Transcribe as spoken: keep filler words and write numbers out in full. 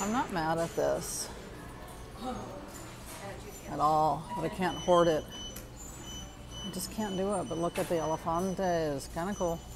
I'm not mad at this at all, but I can't hoard it. I just can't do it, but look at the elefante, it's kind of cool.